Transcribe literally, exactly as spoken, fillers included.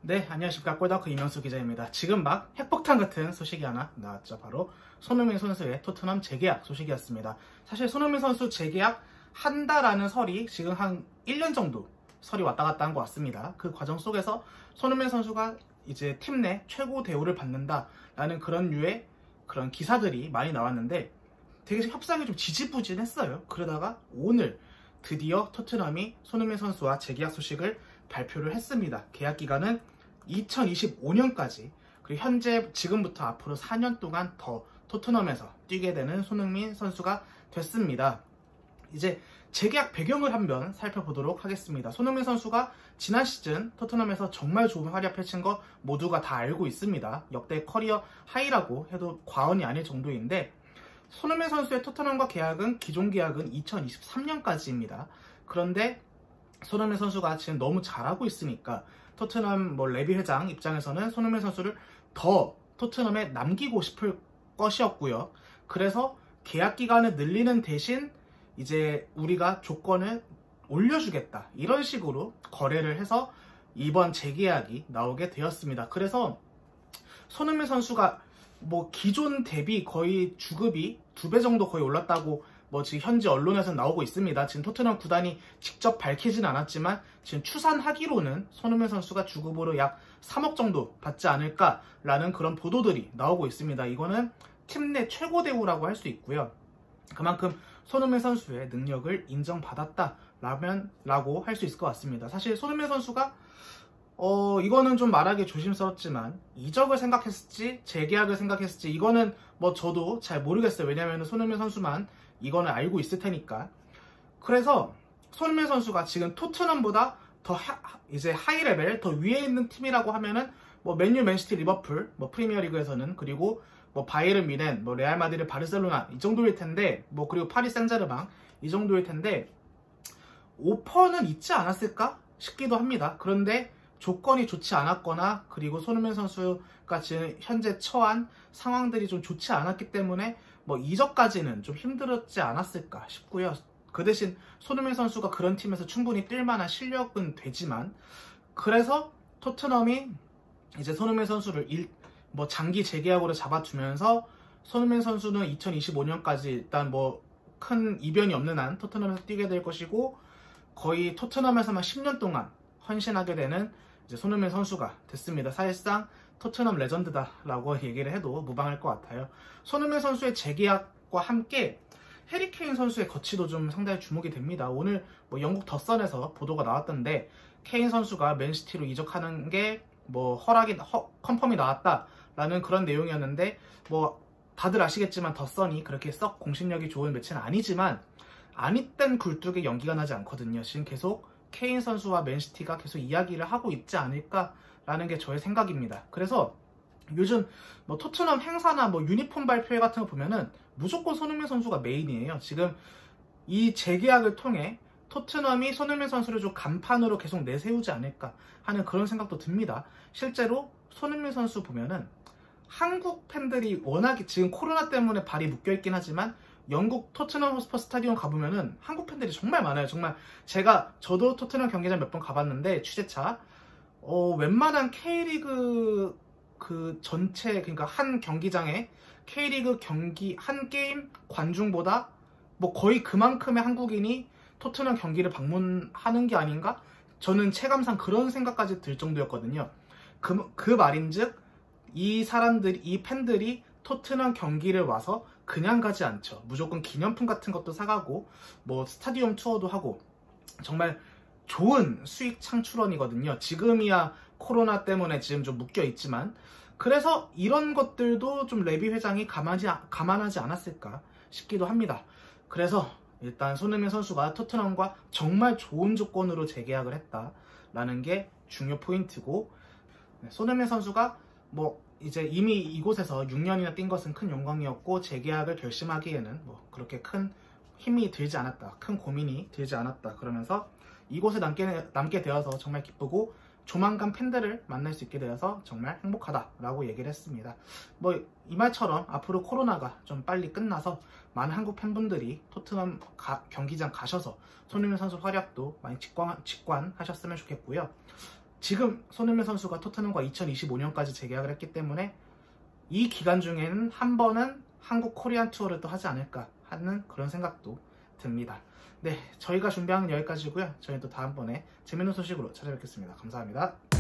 네, 안녕하십니까. 골다크 이명수 기자입니다. 지금 막 핵폭탄 같은 소식이 하나 나왔죠. 바로 손흥민 선수의 토트넘 재계약 소식이었습니다. 사실 손흥민 선수 재계약 한다라는 설이 지금 한 일 년 정도 설이 왔다 갔다 한 것 같습니다. 그 과정 속에서 손흥민 선수가 이제 팀 내 최고 대우를 받는다라는 그런 류의 그런 기사들이 많이 나왔는데 되게 협상이 좀 지지부진했어요. 그러다가 오늘 드디어 토트넘이 손흥민 선수와 재계약 소식을 발표를 했습니다. 계약 기간은 이천이십오 년까지, 그리고 현재 지금부터 앞으로 사 년 동안 더 토트넘에서 뛰게 되는 손흥민 선수가 됐습니다. 이제 재계약 배경을 한번 살펴보도록 하겠습니다. 손흥민 선수가 지난 시즌 토트넘에서 정말 좋은 활약 펼친 거 모두가 다 알고 있습니다. 역대 커리어 하이라고 해도 과언이 아닐 정도인데, 손흥민 선수의 토트넘과 계약은 기존 계약은 이천이십삼 년까지입니다. 그런데 손흥민 선수가 지금 너무 잘하고 있으니까 토트넘 뭐 레비 회장 입장에서는 손흥민 선수를 더 토트넘에 남기고 싶을 것이었고요. 그래서 계약 기간을 늘리는 대신 이제 우리가 조건을 올려주겠다, 이런 식으로 거래를 해서 이번 재계약이 나오게 되었습니다. 그래서 손흥민 선수가 뭐 기존 대비 거의 주급이 두 배 정도 거의 올랐다고 뭐 지금 현지 언론에서 나오고 있습니다. 지금 토트넘 구단이 직접 밝히진 않았지만 지금 추산하기로는 손흥민 선수가 주급으로 약 삼억 정도 받지 않을까라는 그런 보도들이 나오고 있습니다. 이거는 팀 내 최고 대우라고 할 수 있고요. 그만큼 손흥민 선수의 능력을 인정받았다라면 라고 할 수 있을 것 같습니다. 사실 손흥민 선수가 어 이거는 좀 말하기 조심스럽지만 이적을 생각했을지 재계약을 생각했을지 이거는 뭐 저도 잘 모르겠어요. 왜냐하면 손흥민 선수만 이거는 알고 있을 테니까. 그래서 손흥민 선수가 지금 토트넘보다 더 하, 이제 하이 레벨 더 위에 있는 팀이라고 하면은 뭐 맨유, 맨시티, 리버풀, 뭐 프리미어리그에서는, 그리고 뭐 바이에른 뮌헨, 뭐 레알 마드리드, 바르셀로나 이 정도일 텐데, 뭐 그리고 파리 생제르맹 이 정도일 텐데 오퍼는 있지 않았을까 싶기도 합니다. 그런데 조건이 좋지 않았거나, 그리고 손흥민 선수가 지금 현재 처한 상황들이 좀 좋지 않았기 때문에 뭐 이적까지는 좀 힘들었지 않았을까 싶고요. 그 대신 손흥민 선수가 그런 팀에서 충분히 뛸 만한 실력은 되지만, 그래서 토트넘이 이제 손흥민 선수를 일, 뭐 장기 재계약으로 잡아주면서 손흥민 선수는 이천이십오 년까지 일단 뭐 큰 이변이 없는 한 토트넘에서 뛰게 될 것이고, 거의 토트넘에서만 십 년 동안 헌신하게 되는 이제 손흥민 선수가 됐습니다. 사실상 토트넘 레전드다라고 얘기를 해도 무방할 것 같아요. 손흥민 선수의 재계약과 함께 해리 케인 선수의 거치도 좀 상당히 주목이 됩니다. 오늘 뭐 영국 더선에서 보도가 나왔던데, 케인 선수가 맨시티로 이적하는 게 뭐 허락이 허, 컨펌이 나왔다라는 그런 내용이었는데, 뭐 다들 아시겠지만 더선이 그렇게 썩 공신력이 좋은 매체는 아니지만 아니땐 굴뚝에 연기가 나지 않거든요. 지금 계속 케인 선수와 맨시티가 계속 이야기를 하고 있지 않을까라는 게 저의 생각입니다. 그래서 요즘 뭐 토트넘 행사나 뭐 유니폼 발표회 같은 거 보면은 무조건 손흥민 선수가 메인이에요. 지금 이 재계약을 통해 토트넘이 손흥민 선수를 좀 간판으로 계속 내세우지 않을까 하는 그런 생각도 듭니다. 실제로 손흥민 선수 보면은 한국 팬들이 워낙에 지금 코로나 때문에 발이 묶여있긴 하지만 영국 토트넘 호스퍼 스타디움 가보면은 한국 팬들이 정말 많아요. 정말 제가 저도 토트넘 경기장 몇 번 가봤는데 취재차 어, 웬만한 K리그 그 전체, 그러니까 한 경기장에 K리그 경기 한 게임 관중보다 뭐 거의 그만큼의 한국인이 토트넘 경기를 방문하는 게 아닌가? 저는 체감상 그런 생각까지 들 정도였거든요. 그, 그 말인즉 이 사람들, 이 팬들이 토트넘 경기를 와서 그냥 가지 않죠. 무조건 기념품 같은 것도 사가고 뭐 스타디움 투어도 하고 정말 좋은 수익 창출원이거든요. 지금이야 코로나 때문에 지금 좀 묶여 있지만, 그래서 이런 것들도 좀 레비 회장이 감안하지, 감안하지 않았을까 싶기도 합니다. 그래서 일단 손흥민 선수가 토트넘과 정말 좋은 조건으로 재계약을 했다라는 게 중요 포인트고, 손흥민 선수가 뭐 이제 이미 이곳에서 육 년이나 뛴 것은 큰 영광이었고, 재계약을 결심하기에는 뭐 그렇게 큰 힘이 들지 않았다, 큰 고민이 들지 않았다, 그러면서 이곳에 남게, 남게 되어서 정말 기쁘고 조만간 팬들을 만날 수 있게 되어서 정말 행복하다라고 얘기를 했습니다. 뭐 이 말처럼 앞으로 코로나가 좀 빨리 끝나서 많은 한국 팬분들이 토트넘 가, 경기장 가셔서 손흥민 선수 활약도 많이 직관, 직관하셨으면 좋겠고요. 지금 손흥민 선수가 토트넘과 이천이십오 년까지 재계약을 했기 때문에 이 기간 중에는 한 번은 한국 코리안 투어를 또 하지 않을까 하는 그런 생각도 듭니다. 네, 저희가 준비한 건 여기까지고요. 저희는 또 다음번에 재밌는 소식으로 찾아뵙겠습니다. 감사합니다.